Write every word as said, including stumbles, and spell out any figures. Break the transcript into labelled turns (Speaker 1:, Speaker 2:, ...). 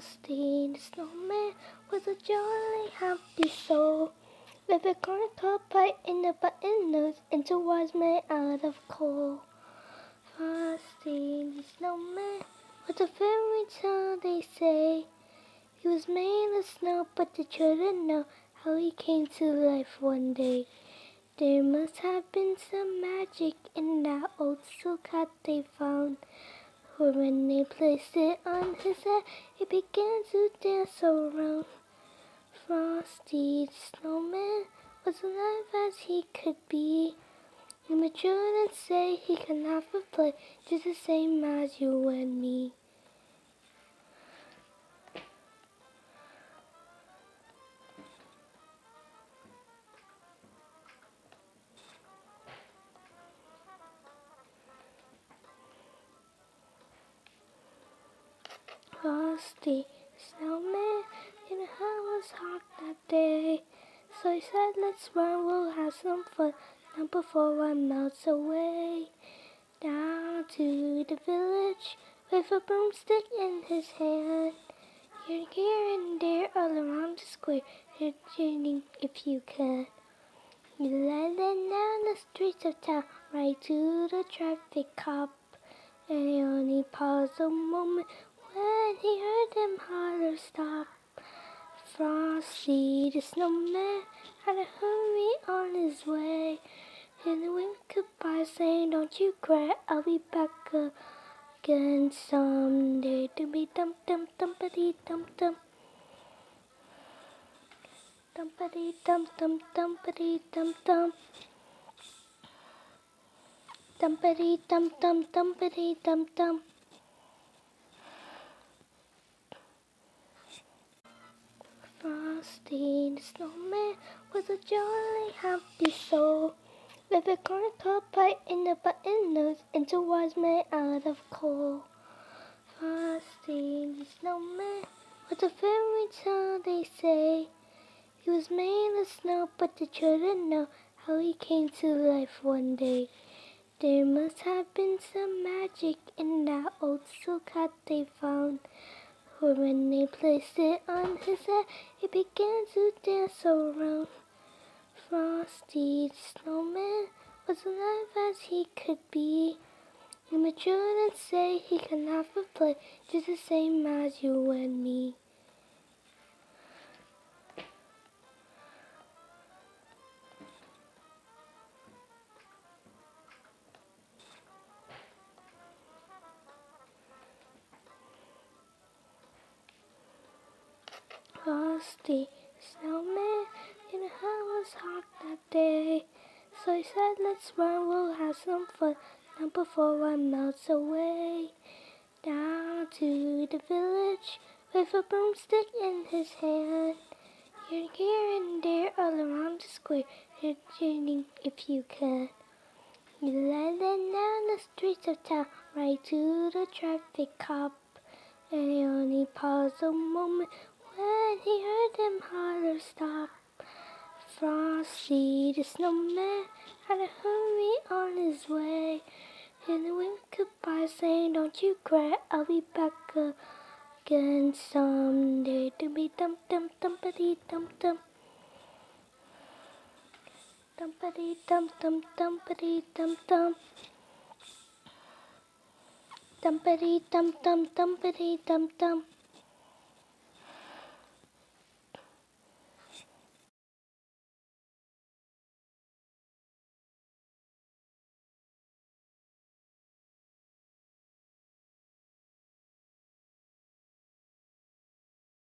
Speaker 1: Frosty the Snowman was a jolly happy soul, with a corncob pie in a button nose and two eyes made out of coal. Frosty the Snowman was a fairy tale, they say. He was made of snow, but the children know how he came to life one day. There must have been some magic in that old silk hat they found, for when they placed it on his head, it began to dance around. Frosty the Snowman was alive as he could be, and the children say he can laugh and play just the same as you and me. Frosty the Snowman in the house was hot that day, so he said, "Let's run, we'll have some fun, not before one melts away." Down to the village with a broomstick in his hand, here, here and there, all around the square, hitching if you can. He led them down the streets of town, right to the traffic cop, and he only paused a moment when he heard them holler, "Stop!" Frosty the Snowman had to hurry on his way, and the wind goodbye, saying, "Don't you cry, I'll be back again someday." Dumpy dum dum dumpity dum dum. Dumpity dum dum dumpity dum dum. Dumpity dum dum dumpity dum dum. Frosty the Snowman was a jolly happy soul, with a corncob pie in a button nose and two eyes made out of coal. Frosty the Snowman was a fairy tale, they say. He was made of snow, but the children know how he came to life one day. There must have been some magic in that old silk hat they found, for when they placed it on his head, it began to dance around. Frosty the Snowman was alive as he could be, and the children say he can laugh and play just the same as you and me. Frosty the Snowman in the house was hot that day, so he said, "Let's run, we'll have some fun, not before one melts away." Down to the village with a broomstick in his hand, here, here and there, all around the square, hitching if you can. He led them down the streets of town, right to the traffic cop, and he only paused a moment when he heard them holler, "Stop!" Frosty the Snowman had to hurry on his way, and the wind goodbye, saying, "Don't you cry, I'll be back again someday." Dumpy dum dum dumpity dum dum. Dumpity dum dum dumpity dum dum. Dumpity dum dum dumpity dum dum.